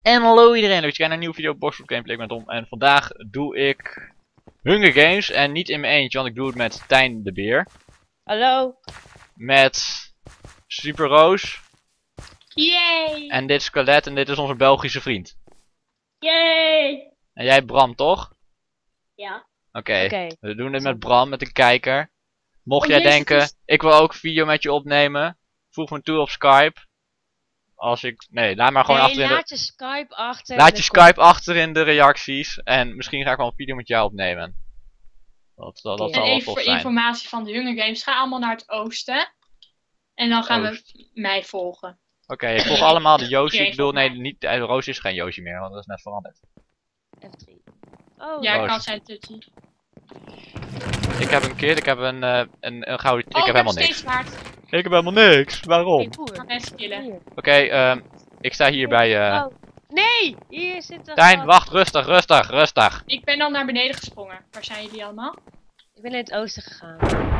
En hallo iedereen, leuk dat je kijkt naar een nieuwe video Boxfoot Gameplay met Tom. En vandaag doe ik Hunger Games en niet in mijn eentje, want ik doe het met Tijn de Beer. Hallo. Met Super Roos. Yay! En dit is Skelet en dit is onze Belgische vriend. Yay! En jij Bram, toch? Ja. Oké. We doen dit met Bram, met een kijker. Mocht Oh, jij jezus, denken, het is- ik wil ook video met je opnemen, voeg me toe op Skype. Als ik, nee, laat maar gewoon achter in de... laat je Skype achter. Laat je Skype achter in de reacties. En misschien ga ik wel een video met jou opnemen. Dat zal En wel even tof voor zijn. informatie van de Hunger Games. Ga allemaal naar het oosten. En dan gaan we mij volgen. Oké, ik volg allemaal de Yoshi. Iedereen Ik bedoel, volgt nee, mij. niet, Roos is geen Yoshi meer, want dat is net veranderd. F3. Oh, Ja, Oh, kan zijn Tutty. Ik heb een kid, ik heb een gouden... ik heb helemaal niks. Steeds Ik heb helemaal niks. Waarom? hey, Oké, boer. Ga mensen killen. Hier. ik sta hier bij... Oh. Nee, hier zit een Tijn, gat. wacht, rustig. Ik ben dan naar beneden gesprongen. Waar zijn jullie allemaal? Ik ben in het oosten gegaan.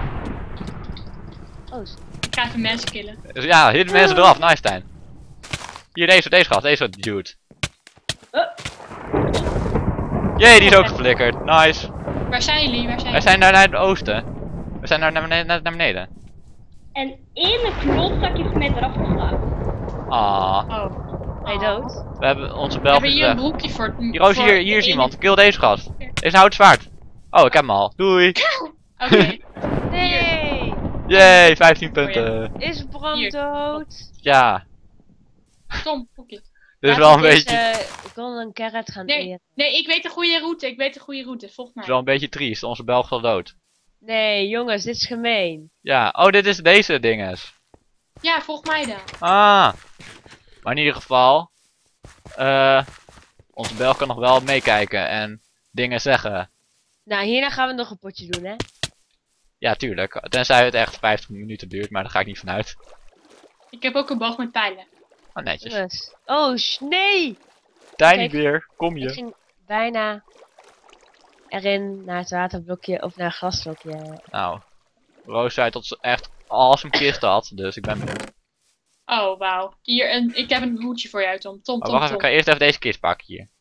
Oost. Ik ga even mensen killen. Dus ja, hier de mensen eraf. Nice, Tijn. Hier, deze gast, deze dude. Jee, die is ook geflikkerd. Nice. Waar zijn jullie? Waar zijn Wij zijn naar het oosten. We zijn naar beneden. En ene klootzak heeft mij eraf geslagen. Ah, Oh. Ben je dood? we hebben onze We hebben Belgische... hier een broekje voor... Hier, Roos, voor hier de is ene- iemand. Kill deze gast. Is een hout zwaard. Oh, ik heb hem al. Doei. Oké. Nee. Yay, 15 punten. Is Bram Hier. dood? Ja, Tom, broekje. dit is Laten wel een we beetje... Ik wil een carrot gaan Nee. eten. Nee, ik weet de goede route. Volg Het mij. is wel een beetje triest. Onze Belg is al dood. Nee, jongens, dit is gemeen. Ja, oh, dit is deze dinges. Ja, volg mij dan. Ah. Maar in ieder geval... onze Belg kan nog wel meekijken en dingen zeggen. Nou, hierna gaan we nog een potje doen, hè? Ja, tuurlijk. Tenzij het echt 50 minuten duurt, maar daar ga ik niet vanuit. Ik heb ook een boog met pijlen. Oh, netjes. Jongens. Oh, nee! Tiny Kijk, weer, kom Ik je. ging bijna erin naar het waterblokje of naar het grasblokje. Nou, Roos zei dat ze echt awesome kist had, dus ik ben benieuwd. Oh, wauw. Ik heb een hoedje voor jou, Tom. Tom, Oh, wacht even, ik ga eerst even deze kist pakken hier.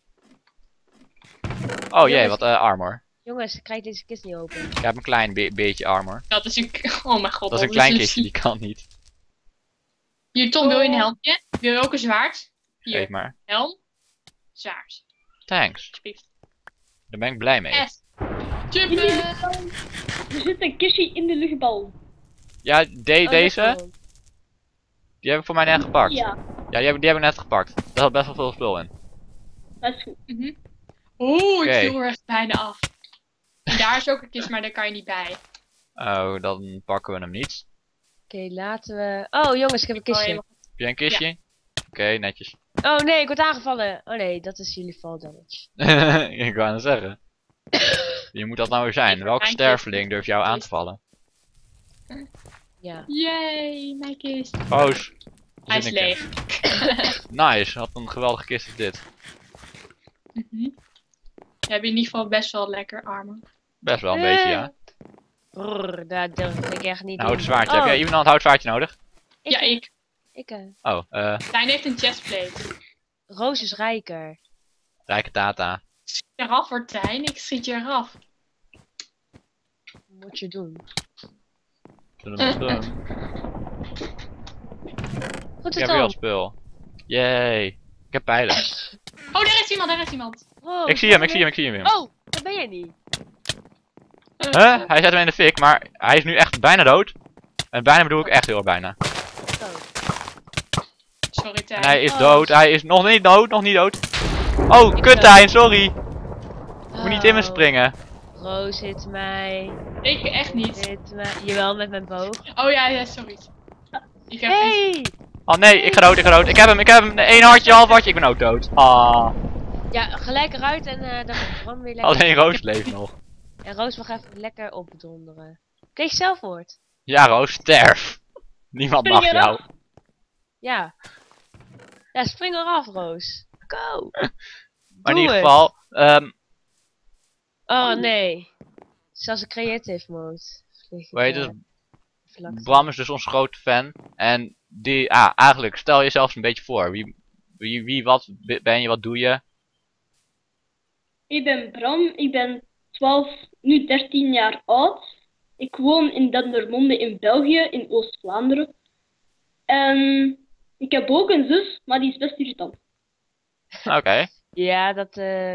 Oh jee, Jongens. wat armor. Jongens, ik krijg deze kist niet open. Ik heb een klein beetje armor. Dat is een... Oh mijn god. Dat is een klein kistje, die kan niet. Hier, Tom, wil je een helmpje? Wil je ook een zwaard? Hier, Geef maar. helm. Zwaard. Thanks. Alsjeblieft. Daar ben ik blij mee. S. In de Jumpen! luchtbal. Er zit een kistje in de luchtbal. Ja, Oh, deze, dat die heb ik voor mij net gepakt. Ja, Ja, die heb ik net gepakt. Daar zat best wel veel spul in. dat is goed. Oeh, Oké. ik viel er echt bijna af. En daar is ook een kist, maar daar kan je niet bij. Oh, dan pakken we hem niet. Oké, laten we... Oh, jongens, ik heb een Oh, kistje. helemaal- Heb jij een kistje? Oké, netjes. Oh nee, ik word aangevallen. Oh nee, dat is jullie fall damage. Ik wou het zeggen. Wie moet dat nou weer zijn? Ik Welke mijn sterveling durft jou aan te vallen? Ja. Yay, mijn kist. Roos. Hij is zit ik in. leeg. Nice, wat een geweldige kist is dit. We hebben in ieder geval best wel lekker armen. Best wel een beetje, ja. Brrr, dat durf ik echt niet Een houten doen. zwaardje. Heb jij iemand een houten zwaardje nodig? Ja, ik. Oh, Tijn heeft een chestplate. Roos is rijker. rijke tata. Schiet eraf hoor, Tijn. Ik schiet je eraf. Moet je doen. Zullen we dat doen? Goed Ik het heb weer wat dan. spul. Yay. Ik heb pijlen. Oh, daar is iemand. Oh, Ik zie hem weer. Oh, dat ben jij niet. Huh? Hij zet hem in de fik, maar hij is nu echt bijna dood. En bijna bedoel ik echt heel erg bijna. Oh. Sorry, Tijn. En hij is Oh. dood, hij is nog niet dood. Oh, kuttijn, sorry. Moet niet in me springen. Roos hit mij. Ik echt niet. Hit mij. Jawel, met mijn boog. Oh ja, sorry. Ik heb geen... Hey! Oh nee, ik ga dood. Ik heb hem. 1 hartje, half hartje. Ik ben ook dood. Ah, Ja, gelijk eruit en dan gaat Bram weer lekker. alleen Roos leeft nog. En Roos mag even lekker opdonderen. Kreeg je zelfwoord? Ja, Roos, sterf. Niemand mag Spring jou. eraf. Ja. Ja, spring eraf, Roos. Go! Maar in Doe ieder het. geval, Oh nee. Zelfs een creative mode. weet je, Bram is dus ons grote fan. En die, eigenlijk, stel jezelf eens een beetje voor. Wat ben je, wat doe je? Ik ben Bram, ik ben 12, nu 13 jaar oud. Ik woon in Dendermonde in België, in Oost-Vlaanderen. En ik heb ook een zus, maar die is best irritant. Oké. Ja, dat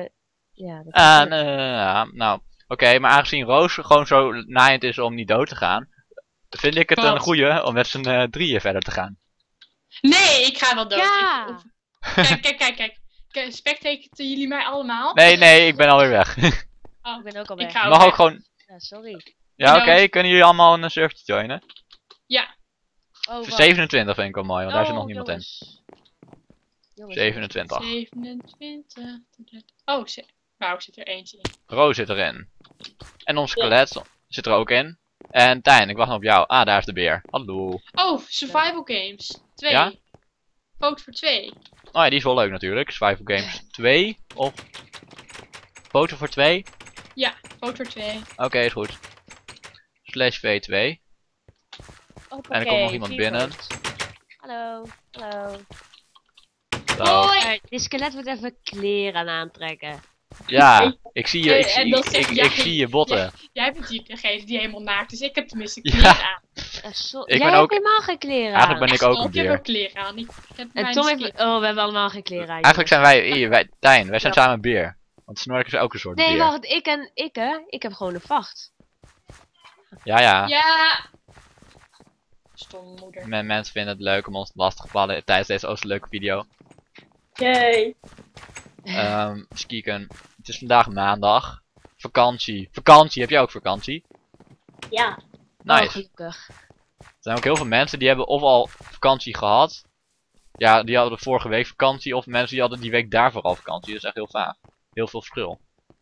Nou, oké, maar aangezien Roos gewoon zo naaiend is om niet dood te gaan, vind ik het een Wat? goeie om met z'n drieën verder te gaan. Nee, ik ga wel dood. Ja! Kijk. Spectaten jullie mij allemaal? Nee, ik ben alweer weg. Oh, Ik ben ook al ik weg. ga Mag weg. ook gewoon... Ja, sorry. Ja, Bedankt. oké, kunnen jullie allemaal een servertje joinen? Ja, Oh, wacht. 27 vind ik wel mooi, want daar zit nog Oh, niemand in. Jongens, 27. 27. Oh, wauw, zit er eentje in. Roos zit erin. En ons skelet zit er ook in. En Tijn, ik wacht nog op jou. Ah, daar is de beer. Hallo. Oh, survival games. 2. Ja? Vote voor 2. Oh ja, die is wel leuk natuurlijk. Survival Games 2 of... Foto voor 2? Ja, vote voor 2. Oké, is goed. Slash V2. En er komt nog iemand binnen. Hallo, hallo. Zo. Hoi! Die skelet moet even kleren aan aantrekken. Ja, ik zie je, En dan zeg jij- ik zie je botten. Jij bent degene die helemaal naakt is. Ik heb tenminste Ja. kleren aan. Ik Jij ben hebt ook- helemaal geen kleren aan. Eigenlijk ben ik ook een Ik heb beer. ook kleren aan. Ik heb En mijn Tom skin. heeft... Oh, we hebben allemaal geen kleren aan. Eigenlijk zijn wij Tijn, wij zijn samen een beer. Want Snork is ook een soort Nee, beer. wacht, ik heb gewoon een vacht. Ja. Ja. Stomme moeder. Mensen vinden het leuk om ons lastig te vallen tijdens deze ook leuke video. Yay. Skieken. Het is vandaag maandag. Vakantie. Vakantie, heb jij ook vakantie? Ja. Oh, Nice. gelukkig. Er zijn ook heel veel mensen die hebben of al vakantie gehad. Ja, die hadden vorige week vakantie. Of mensen die hadden die week daarvoor al vakantie. Dat is echt heel vaak. Heel veel verschil.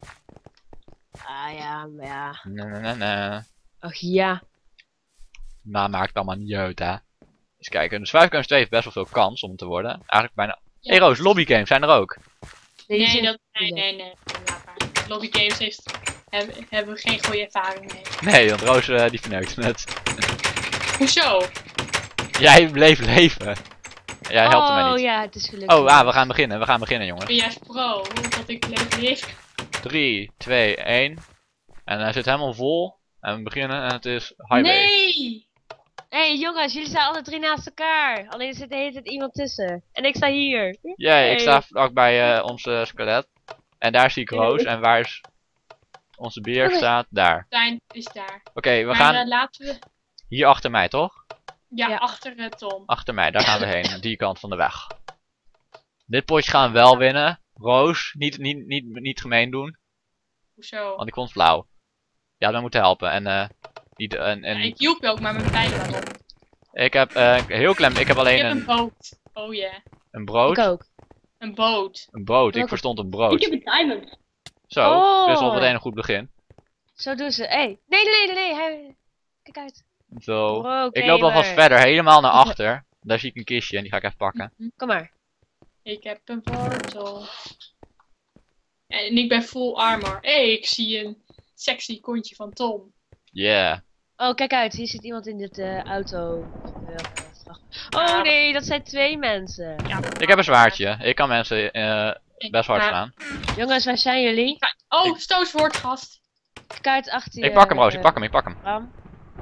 Ah ja, maar ja. Nee. Ach ja. Maar maakt allemaal niet uit, hè. Eens kijken. De Survival Games 2 heeft best wel veel kans om te worden. Eigenlijk bijna... Ja. Hey Roos, lobby games zijn er ook. die Nee, zijn- nee. Laat maar. Lobby games hebben we geen goede ervaring mee. Nee, want Roos die verneukt het. Hoezo? Jij bleef leven. Jij helpt mij Oh niet. ja, het is gelukkig. Oh, we gaan beginnen. We gaan beginnen, Ik jongens. ben juist pro, omdat ik leef. 3, 2, 1. En hij zit helemaal vol. En we beginnen en het is highway. Nee! Hé hey, jongens, jullie staan alle drie naast elkaar. Alleen er zit de hele tijd iemand tussen. En ik sta hier. Jee, ik Hey. sta vlak bij onze skelet. En daar zie ik Roos. En waar is onze beer Oké. staat? Daar. Stijn is daar. Oké, we Maar gaan laten we... hier achter mij, toch? Ja, Ja. achter Tom. Achter mij, daar gaan we heen. Die kant van de weg. Dit potje gaan we wel winnen. Roos, niet gemeen doen. Hoezo? Want ik vond het flauw. Ja, we moeten helpen. En Ja, ik hielp je ook maar mijn pijlen waarom. ik heb heel klein. Ik heb Ik alleen heb een een boot. Oh ja. een brood. Ik ook. Een boot. Een boot. Ik Welke? verstond een Ik brood. heb een diamond. Zo, Oh. dit is al meteen een goed begin. Zo doen ze. Hé. Hey. Nee. Hij... Kijk uit. Zo. Bro, Ik loop alvast gamer. verder, helemaal naar achter. Daar zie ik een kistje en die ga ik even pakken. Kom maar. Ik heb een wortel. En ik ben full armor. Hé, ik zie een sexy kontje van Tom. Yeah. Oh, kijk uit. Hier zit iemand in dit auto. Ja. Oh nee, dat zijn 2 mensen. Ja, Ik heb een zwaardje. Ik kan mensen best hard Ja. slaan. Jongens, waar zijn jullie? Oh, stootwoord gast. Kijk uit achter je. Ik pak hem, Roos. Ik pak hem. Bram.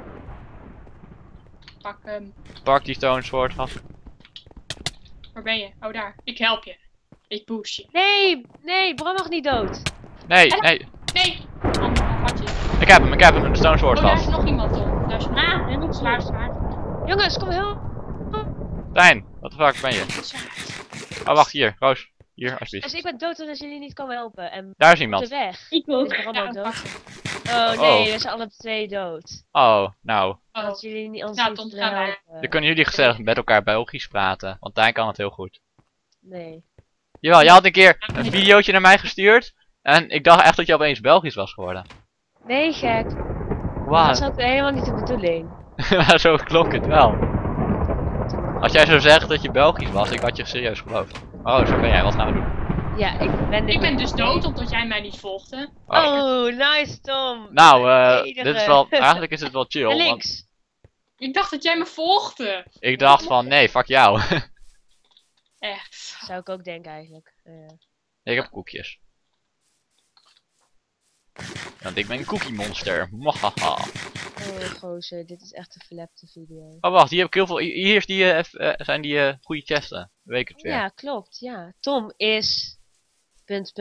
Pak hem. Pak die stone sword vast. Waar ben je? Oh, daar. Ik help je. Ik boost je. Nee, Bram mag niet dood. Nee. Nee! Ander hartje. Ik heb hem. De stone sword Oh, daar is vast. nog iemand, Tom. Daar is nog Ah, en ik zwaar. Jongens, kom heel. Tijn, wat de fuck ben je? Oh, wacht, hier. Roos. Hier, Dus alsjeblieft. ik ben dood omdat jullie niet komen helpen. En Daar is de iemand. weg. Ik ook. Is Bram Ja, ook pak dood? hem. Oh nee, Oh. we zijn alle 2 dood. Oh, nou. Oh, Dat jullie niet ons Nou, niet Tom, willen gaan wij. helpen. Dan kunnen jullie gezellig met elkaar Belgisch praten. Want Tijn kan het heel goed. Nee. Jawel, je had een keer een videootje naar mij gestuurd. En ik dacht echt dat je opeens Belgisch was geworden. Nee, gek. Dat Wauw. was ook helemaal niet de bedoeling. Maar zo klonk het wel. Als jij zou zeggen dat je Belgisch was, ik had je serieus geloofd. Oh, zo ben jij. Wat gaan we doen? Ja, ik ben dus dood omdat jij mij niet volgde. Oh, nice Tom. Nou, Enige. dit is wel, eigenlijk is het wel chill. Naar Want links. Ik dacht dat jij me volgde. ik dacht van, nee, fuck jou. Echt. Zou ik ook denken eigenlijk. Ik heb koekjes. Want ik ben een cookie monster. Mwahaha. Oh gozer, dit is echt een verlepte video. Oh wacht, hier heb ik heel veel. Hier is die, zijn die goede chesten. Weet ik het weer. Ja, klopt, ja. Tom is... Punt.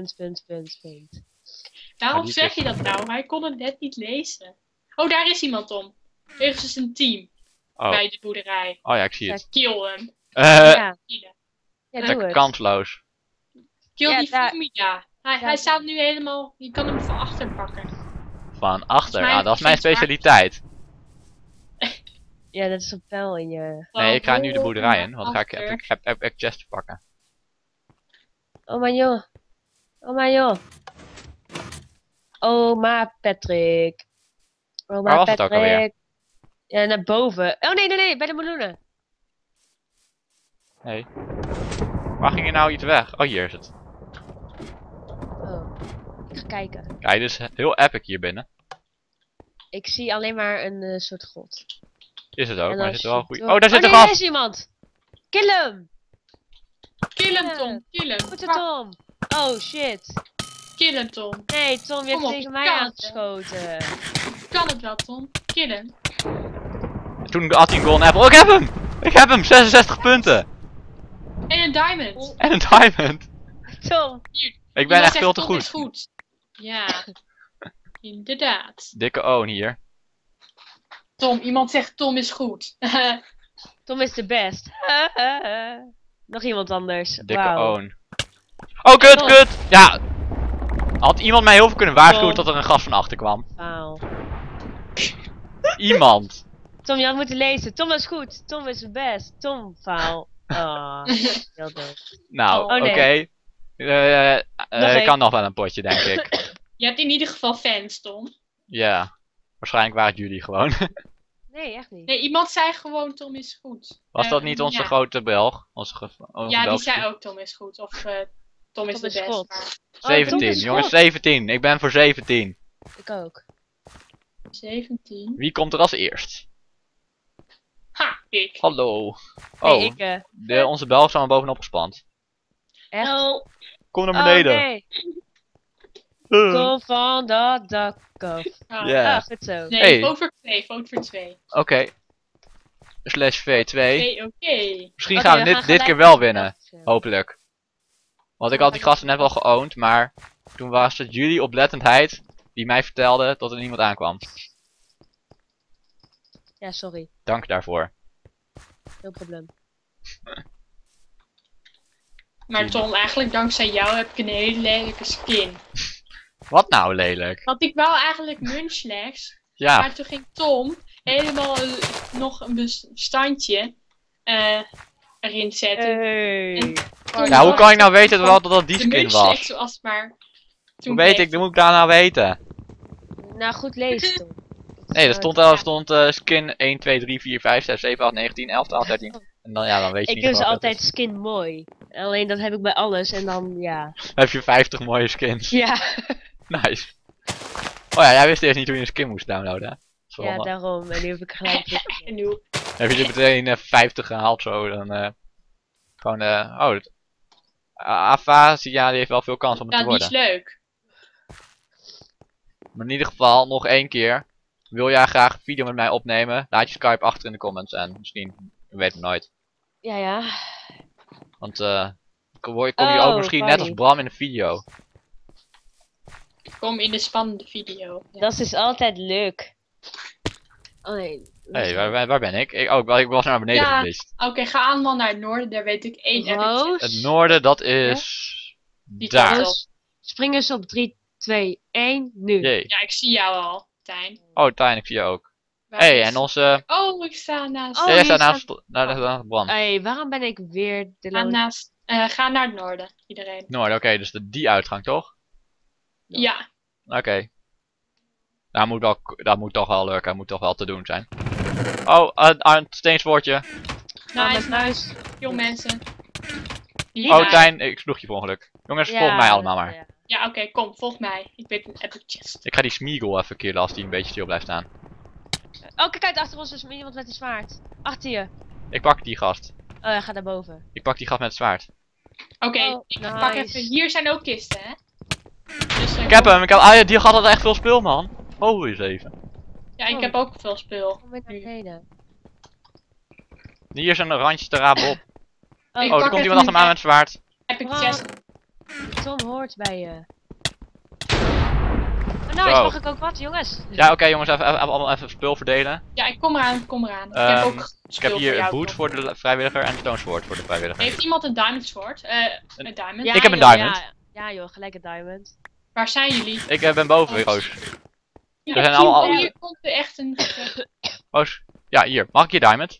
Waarom die zeg je dat nou? Hij kon het net niet lezen. Oh, daar is iemand, Tom. Er is dus een team Oh. bij de boerderij. Oh ja, ik zie het. Kill hem. Ja, Killen. ja doe Lekker het. kansloos. Kill Ja, die daar- Fumida. Hij daar- staat nu helemaal... Je kan hem van achter pakken. Van achter. mij Ah, dat is mijn geen zwaard. specialiteit. Ja, dat is een pijl in je... Nee, ik ga nu de Oh, boerderij in. Want dan ga ik, achter. heb ik chests te pakken. Oh mijn joh. Oh mijn joh. Oma Patrick. Oma Waar was het ook alweer? Patrick. Ja, naar boven. Oh nee, bij de meloenen. Nee. Waar ging je nou iets weg? Oh, hier is het. Oh, ik ga kijken. Kijk, dit is heel epic hier binnen. Ik zie alleen maar een soort god. Is het ook, En maar dan er zit wel een shit goede. door- Oh, daar zit nee, een daar gast! is iemand. Kill hem. Kill hem, Tom. Kill hem. Goed zo, Tom. Oh shit. Kill hem, Tom. Nee, Tom, je Kom hebt op, tegen mij kan het, aangeschoten. Kan het wel, Tom. Kill hem. Toen had hij een golden apple. Oh, ik heb hem! Ik heb hem! 66 punten! En een diamond. En een diamond! Tom. Ik ben Iemand echt zegt veel te Tom is goed. goed. Ja. Inderdaad. Dikke oon hier. Tom, iemand zegt Tom is goed. Tom is de best. Nog iemand anders. Dikke Wauw. oon. Oh, kut, Tom. kut! Ja! Had iemand mij heel veel kunnen waarschuwen Tom. dat er een gast van achter kwam? Faal. Iemand! Tom, je had moeten lezen. Tom is goed. Tom is de best. Tom, faal. Oh, heel dood. Nou, Oh, oké. nee. Nog Ik één. kan nog wel een potje, denk ik. Je hebt in ieder geval fans, Tom. Ja. Waarschijnlijk waren het jullie gewoon. Nee, echt niet. Nee, iemand zei gewoon Tom is goed. Was dat niet onze ja. grote Belg? Onze Ja, die Belgische- zei ook Tom is goed. Of Tom is Tom de is best. God. Maar Tom 17, is jongens, God. 17. Ik ben voor 17. Ik ook. 17. Wie komt er als eerst? Ha, ik. Hallo. Nee, Oh, ik, onze Belg is allemaal bovenop gespand. echt? Oh, Kom naar Oh, beneden. nee. Kom van dat dak af. Ah, Ja. Ah, goed zo. Nee, Hey. vote voor 2. Vote voor 2. Oké. Slash V2. Oké. Misschien Oké, gaan we we dit, gaan dit keer gelijk wel met winnen. dat, Hopelijk. Want ik had die gasten net wel geowned, maar toen was het jullie oplettendheid die mij vertelde dat er niemand aankwam. Ja, sorry. Dank daarvoor. Geen probleem. Maar Tom, eigenlijk dankzij jou heb ik een hele lelijke skin. Wat nou lelijk? Want ik wou eigenlijk Munchlax. Ja, Maar toen ging Tom helemaal nog een bestandje erin zetten. Hey. Toen ja, hoe dacht kan ik nou weten dat dat die de skin Munchlax was? was maar... Hoe Toen weet bleek ik, hoe moet ik daar nou weten? Nou, goed lezen, Tom. Nee, er stond skin 1, 2, 3, 4, 5, 6, 7, 8, 9, 10, 11, 12, 13. En dan, ja, dan weet je Ik niet doe ze wat het altijd is. skin mooi. Alleen dat heb ik bij alles en dan, ja. Dan heb je 50 mooie skins. Ja, Nice. Oh ja, jij wist eerst niet hoe je een skin moest downloaden, hè? Dat is wel ja handig. daarom. En nu heb ik gelijk... en nu. Heb je er meteen 50 gehaald zo, dan gewoon Ava, ja, die heeft wel veel kans om het Ja, te die worden. is leuk. Maar in ieder geval, nog één keer. Wil jij graag een video met mij opnemen? Laat je Skype achter in de comments en misschien, je weet het nooit. Ja, ja. Want kom je ook Oh, misschien net funny. als Bram in een video. Ik kom in de spannende video. Ja. Dat is altijd leuk. Oh nee. Hé, waar ben ik? Ik was naar beneden Ja. geweest. Oké, ga allemaal naar het noorden. Daar weet ik één Roos? epic. Het noorden, dat is... Die daar. kant op. Dus spring eens op 3, 2, 1, nu. Jee. Ja, ik zie jou al, Tijn. Oh, Tijn, ik zie je ook. Waar Hé, is- en onze... Oh, ik sta naast. Oh, jij hier staat staat- naast Bram. Hey, waarom ben ik weer de Ga, loon? ga naar het noorden, iedereen. Noorden, oké, dus die uitgang, toch? Ja. Oké. Dat moet toch wel lukken, dat moet toch wel te doen zijn. Oh, een steenswoordje. Nou, Nice, met muis. veel mensen. Oh, Tijn, ik sloeg je per ongeluk. Jongens, volg mij allemaal maar. Ja. Ja, oké, kom, volg mij. Ik weet een epic chest. Ik ga die Smeagol even killen als die een beetje stil blijft staan. Oh, kijk uit, achter ons is iemand met een zwaard. Achter je. Ik pak die gast. hij gaat naar boven. Ik pak die gast met het zwaard. Oké, Oh, ik pak nice. even. Hier zijn ook kisten, hè? Dus, Ik heb hem. Ah, ja, die gast had echt veel spul, man. Holy eens even. Ja, ik heb ook veel spul. Kom weer naar beneden. Hier zijn de randjes te rapen op. Oh, Ik Oh, er pak komt even iemand achter me aan met het zwaard. Heb ik Bram, 6. Tom hoort bij je. Oh, nou, Zo. mag ik ook wat, jongens? Ja, oké jongens, allemaal even spul verdelen. Ja, ik kom eraan, ik kom eraan. Ik heb ook Ik spul heb hier voor jou, boots Tom. voor de vrijwilliger en stone sword voor de vrijwilliger. Heeft iemand een diamond sword? Een diamond? Ja, Ik heb een joh, diamond. Ja, joh, gelijk een diamond. Waar zijn jullie? Ik ben boven, Roos. Ja, zijn allemaal- hier komt er echt een gevecht. Roos, ja hier, mag ik je diamond?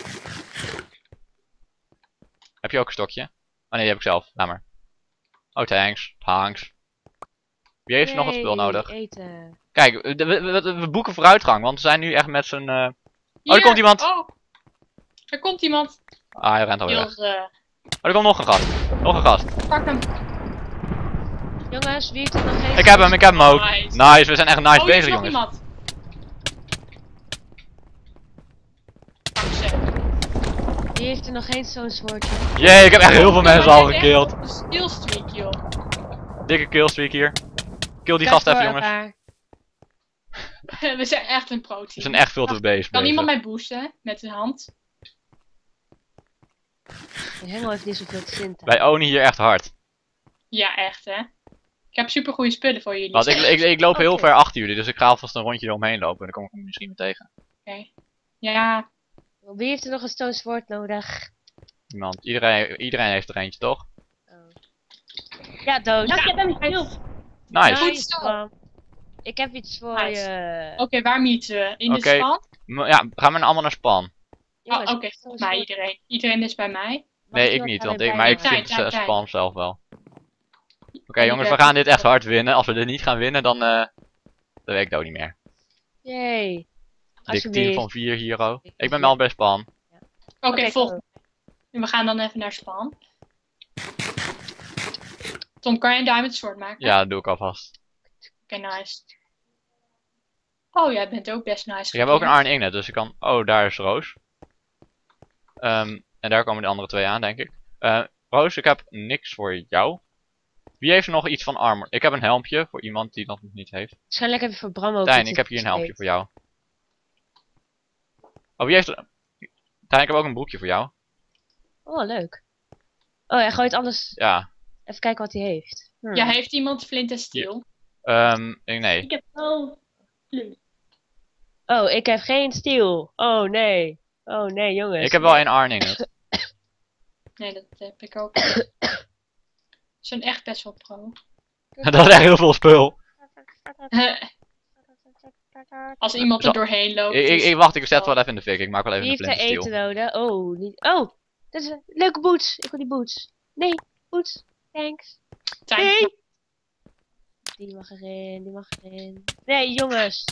Heb je ook een stokje? Oh nee, die heb ik zelf, laat maar. Oh thanks, thanks. Wie heeft er nog wat spul Yay, nodig? Eten. Kijk, we boeken vooruitgang, want we zijn nu echt met z'n... Hier. er komt iemand. Oh, er komt iemand. Ah, hij rent alweer weg. Heel, Oh, er komt nog een gast. Nog een gast. pak hem. Jongens, wie heeft er nog geen... Ik heb hem ook. Nice. Nice, we zijn echt nice Oh, hier is bezig nog jongens. iemand. Pak ze. Wie heeft er nog geen zo'n soortje? Jee, ik heb echt heel veel mensen al Echt gekild. Een skillstreak, joh. Dikke killstreak hier. Kill die gast even jongens. We zijn echt een pro We team. zijn echt veel te bezig. Kan iemand mij boosten met de hand? De hengel heeft niet zoveel te zin. Wij ownen hier echt hard. Ja, echt hè. Ik heb super goede spullen voor jullie. Want ik loop heel Oké. ver achter jullie, dus ik ga alvast een rondje eromheen lopen en dan kom ik hem misschien weer tegen. Oké. Ja, Wie heeft er nog een stone sword nodig? Iemand. Iedereen heeft er eentje, toch? Oh. Ja, dood. Ja, ik heb hem gekild. Nice. Goed zo. Bram. Ik heb iets voor Nice. je. oké, waar meeten we? In Oké. de span? Ja, gaan we allemaal naar Span? Jongens, Oh, oké, stone bij sword. iedereen. Iedereen is bij mij. Mag Nee, ik iemand niet, daar want weer ik, bij maar ik me? vind Tijn. Span zelf wel. Oké Ik jongens, heb- we gaan dit echt hard winnen. Als we dit niet gaan winnen, dan weet ik het ook niet meer. Yay. Dik team Alsjeblieft. van 4 hier ook. Ik ben wel bij Span. Oké, Oké, volgende. We gaan dan even naar span. Tom, kan je een diamond sword maken? Ja, dat doe ik alvast. Oké, nice. Oh, jij bent ook best nice. Ik heb ook een gekeerd. Iron Ingot, dus ik kan... Oh, daar is Roos. En daar komen de andere twee aan, denk ik. Roos, ik heb niks voor jou. Wie heeft er nog iets van armor? Ik heb een helmpje voor iemand die dat nog niet heeft. Waarschijnlijk even voor Bram ook. Tijn, iets ik heb hier een helmpje gespeeld. voor jou. Oh, wie heeft er... Tijn, ik heb ook een broekje voor jou. Oh, leuk. Oh, hij gooit alles. Ja. Even kijken wat hij heeft. Ja, heeft iemand flint en steel? Nee. Ik heb wel flint. Oh, ik heb geen steel. Oh, nee. Oh, nee, jongens. Ik heb wel een Iron Ingot. Nee, dat heb ik ook. Ze zijn echt best wel pro. Dat is echt heel veel spul. Als iemand er doorheen loopt. Wacht, ik zet het wel even in de fik. Ik maak wel even Wie een heeft er flint eten steel. nodig? Oh, niet. Oh, dat is een leuke boots. Ik wil die boots. Nee, boots. Thanks. Tijn, Nee. Die mag erin, die mag erin. Nee, jongens.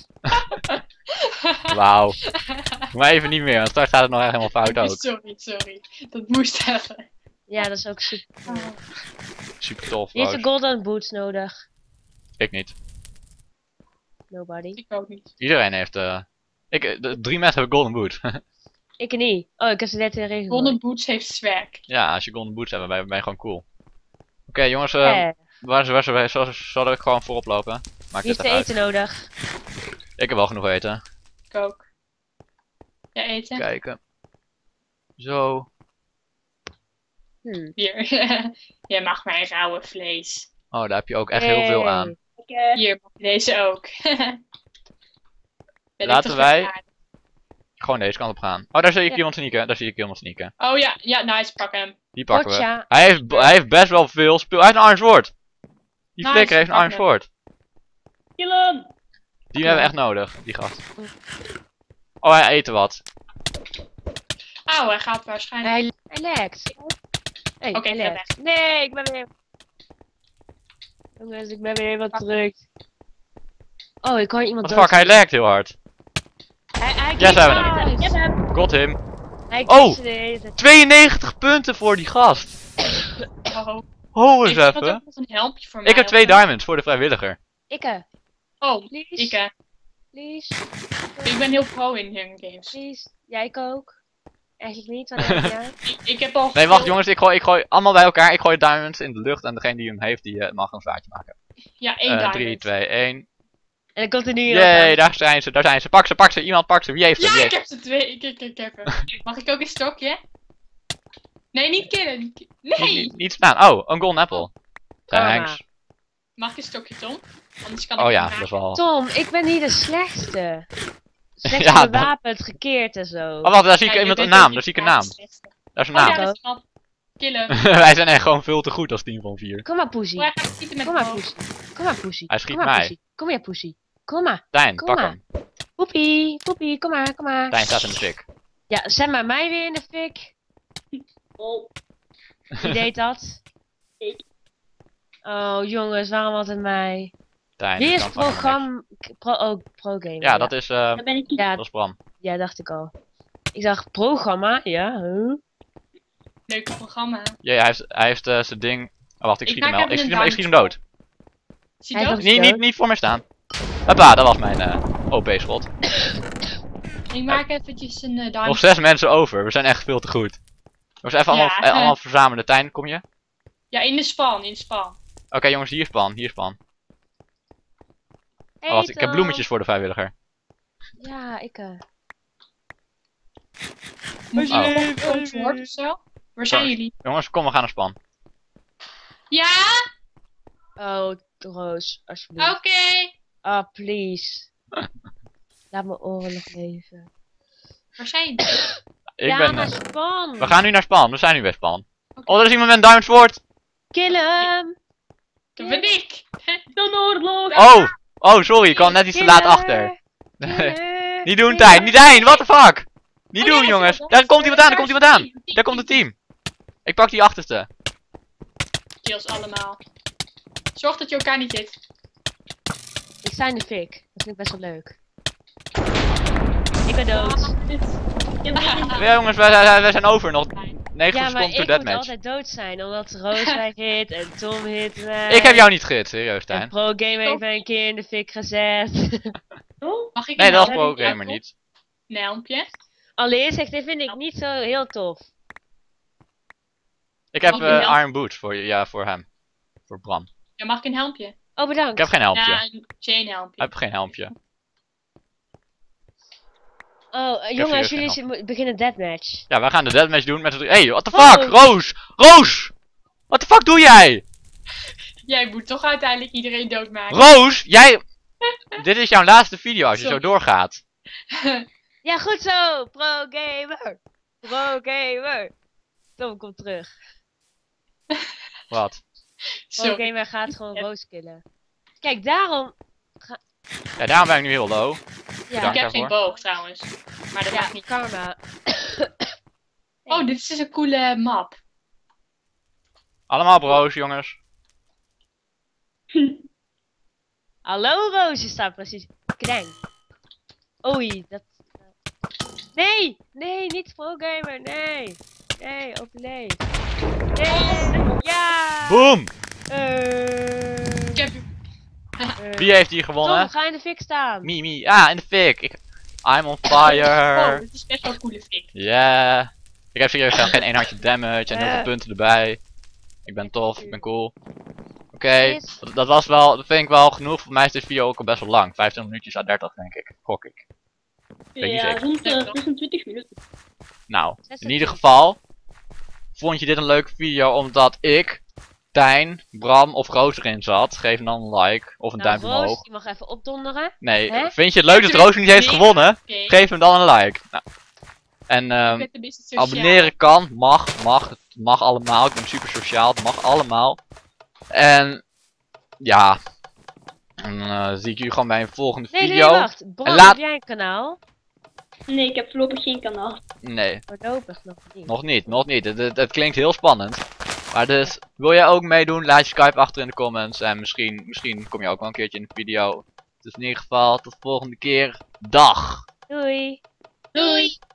Wauw. Doe maar even niet meer, want straks gaat het nog echt helemaal fout ook. Sorry. Dat moest even. Ja, dat is ook super. Super tof. Wie heeft er Roos. golden boots nodig? Ik niet. Nobody. Ik ook niet. Iedereen heeft... de 3 mensen hebben golden boot. Ik niet. Oh, ik heb ze net in de regen Golden Boots heeft swag. Ja, als je golden boots hebt, ben je gewoon cool. Oké jongens, gegooid. zal ik gewoon voorop lopen? Maak Wie dit heeft er even uit. eten nodig? Ik heb wel genoeg eten. Ik ook. Ja, eten? Kijken. Zo. Hier. Jij mag mijn rauwe vlees. Oh, daar heb je ook echt heel veel aan. Yay. Ik, Hier, mag deze ook. Ben ik Laten toch wij- gevaarlijk? Gewoon deze kant op gaan. Oh, daar zie ik Ja. iemand sneaken. Daar zie ik iemand sneaken. Oh ja, nice, pak hem. Die pakken we. Gotcha. Hij heeft best wel veel spul. Hij heeft een Iron Sword. Die Nice, flikker heeft een pak Iron hem. Sword. kill hem! Die hebben we echt nodig, die gast. Oh, hij eet wat. Auw, hij gaat waarschijnlijk. Hij lekt. Hey, Oké, hij ga lekt. Nee, ik ben weer. Jongens, ik ben weer helemaal terug. Oh, ik hoor iemand What the fuck, hij lekt heel hard. Hij Yes, kiest hebben we hem. uit. Ik heb hem! Got him. Hij Oh! kiest de hele tijd. 92 punten voor die gast. Oh, Ho eens heeft iemand even. ook nog een helmpje voor mij? Ik heb of 2 zo? diamonds voor de vrijwilliger. Ikke, Oh, please. ik Please. ben heel pro in Hunger Games. Please. Ja, ik ook. Eigenlijk niet, want ja. Ik heb al Nee, wacht veel- jongens, ik gooi allemaal bij elkaar. Ik gooi diamonds in de lucht en degene die hem heeft, die mag een zwaardje maken. Ja, 1 diamond. 3, 2, 1. En dan komt er nu iemand Jee, aan. daar zijn ze, daar zijn ze. Pak ze, pak ze. Iemand pak ze. Wie heeft ze? Ja, Wie ik heeft... heb ze 2. Ik heb hem. Mag ik ook een stokje? Nee, niet killen. Nee! Niet staan. Oh, een golden apple. Karma. Thanks. Mag ik een stokje, Tom? Anders kan ik Oh ja, hem dat is raken. wel... Tom, ik ben hier de slechtste. Slecht Ja, dat- bewapend, gekeerd en zo. Oh wacht, daar zie ik Ja, je iemand een bent ook naam. niet Daar zie ik een de naam. slechtste. Daar is een Oh naam. ja, dat is iemand. Killen. Wij zijn echt gewoon veel te goed als team van 4. Kom maar, poesie. Oh, hij gaat schieten met Kom de maar, boog. poesie. Kom maar, poesie. Hij schiet Kom maar, mij. poesie. Kom maar, poesie. Kom maar. Tijn, Kom pak maar. hem. Poepie, poepie, kom maar, kom maar. Tijn staat in de fik. Ja, zet maar mij weer in de fik. Oh, Wie deed dat? Ik. Oh jongens, waarom altijd mij? Tijn. Wie die is kan van niks. pro-gamer? Ja, dat is, daar ben ik niet. Ja, dat is Bram. ja, dacht ik al. Ik dacht programma, ja. Huh? Leuk programma. Ja, hij heeft zijn ding... Oh wacht, ik Ik schiet hem maak wel. even Ik schiet een hem dood. Is hij Hij dood? is Niet voor mij staan. Hoppa, dat was mijn OP-schot. Ik maak eventjes een diamond. Nog 6 mensen over. We zijn echt veel te goed. We zijn even Ja. allemaal verzamelen. Tijn, kom je? Ja, in de spawn, in de spawn. Oké jongens, hier is Pan. Hier is Pan. Hey, Oh, wacht, ik heb Tom. bloemetjes voor de vrijwilliger. Ja, ik Moet Oh. je nog een woord of zo? Waar zijn jullie? Jongens, kom, we gaan naar Span. Ja, Oh, Roos, alsjeblieft. oké. Oh, please. Laat mijn oren nog leven. Waar zijn jullie? Ik ja, ben... naar Span. we gaan nu naar Span. We zijn nu bij Span. Oké. Oh, er is iemand met een diamond sword. Kill hem. Dat ben ik. De oorlog! Oh, sorry. Ik kwam net iets te laat achter. Nee. Killer. Niet doen, Tijn. Niet Tijn. What the fuck? Niet Oh, doen, ja, jongens. dat Daar is- komt iemand aan. Daar daar komt is iemand aan. team. Daar komt het team. Ik pak die achterste. Kills allemaal. Zorg dat je elkaar niet hit. Ik sta in de fik. Dat vind ik best wel leuk. Ik ben dood. Ja, jongens, wij zijn over. Nog 90 Ja, maar seconden ik to moet deathmatch. altijd dood zijn, omdat Roos mij hit en Tom hit mij. Ik heb jou niet gehit, serieus, En Tijn. Pro Gamer heeft mij een keer in de fik gezet. Oh, Mag ik Nee, een dat was helmpje? Pro Gamer niet. Een helmpje? Alleen zegt, dit vind ik niet zo heel tof. Ik heb Mag ik een helm? Iron Boots voor, ja, voor hem. Voor Bram. Ja, mag ik een helmpje? Oh, bedankt. Ik heb geen helmpje. Ja, een chain helmpje. Ik heb geen helmpje. Oh, serieus jongens, geen jullie beginnen deathmatch. Ja, wij gaan de deathmatch doen met z'n drie. Hey, what the Oh. fuck? Roos! Roos! What the fuck doe jij? Jij moet toch uiteindelijk iedereen doodmaken. Roos, jij... Dit is jouw laatste video als je zo Sorry. doorgaat. Ja, goed zo, Pro Gamer. Pro Gamer. Tom, kom terug. Wat? Pro Sorry. Gamer gaat gewoon Roos killen. Kijk, daarom... Ja, daarom ben ik nu heel low. Ja, Bedankt. Ik heb geen daarvoor. boog trouwens. Maar dat ja maakt niet. karma. Oh, dit is dus een coole map. Allemaal bro's, jongens. Hallo Roos, je staat precies. Kreng. Oei, dat... Nee! Nee, niet Pro Gamer, nee! Nee, overleef. Nee! Ja! Boom! Ik heb Wie heeft hier Tom, gewonnen? ga in de fik staan. Me. Ah, in de fik. I'm on Oh, fire. dit is best wel een coole fik. Yeah. Ik heb serieus geen 1 hartje damage en heel veel Eh. punten erbij. Ik ben tof, ik ben cool. Oké, Is- dat was wel, dat vind ik wel genoeg. Voor mij is deze video ook al best wel lang. 25 minuutjes à 30 denk ik. Gok ik. Weet niet ja, zeker. rond de 26 minuten. Nou, in 26. ieder geval. Vond je dit een leuke video omdat ik, Tijn, Bram of Roos erin zat? Geef dan een like of een Nou, duimpje Roos, omhoog. die mag even opdonderen. Nee, Hè? vind je het leuk dat Roos niet heeft Nee. gewonnen? Oké. Geef hem dan een like. Nou. En Ik ben een beetje sociaal. abonneren kan, mag, het mag allemaal. Ik ben super sociaal, het mag allemaal. En ja, dan zie ik jullie gewoon bij een volgende Nee, nee, video. wacht. Bron, En laat- heb jij een kanaal? Nee, ik heb voorlopig geen kanaal. Nee, Voorlopig nog niet. nog niet. Het klinkt heel spannend. Maar dus, wil jij ook meedoen? Laat je Skype achter in de comments. En misschien kom je ook wel een keertje in de video. Dus in ieder geval, tot de volgende keer. Dag! Doei! Doei!